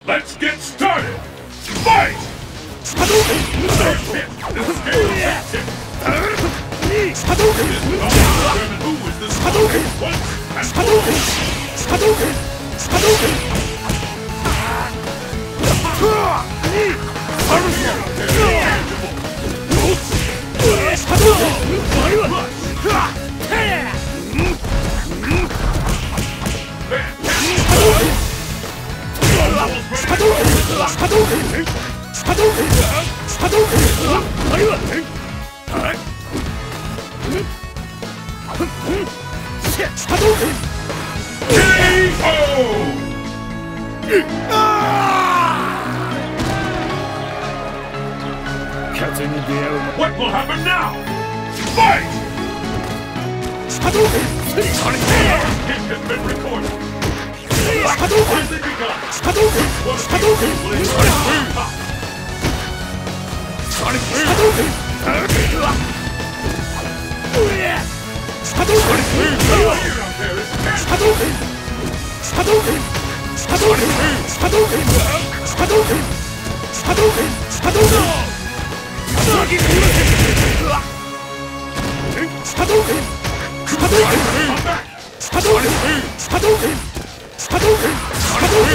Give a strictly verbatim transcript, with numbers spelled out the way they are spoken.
Let's get started! Fight! Hadouken! Hadouken! Who is this Hadouken! once and Hadouken! Hadouken! Hadouken! What will happen now? Fight! Hadouken! Hit has been recorded. Hadouken! Has it begun? Hadouken! Hadouken! Hadouken! Hadouken! Hadouken! Hadouken! Hadouken! Hadouken! Hadouken! Hadouken! Hadouken! Hadouken! Hadouken! Hadouken! Hadouken! Hadouken!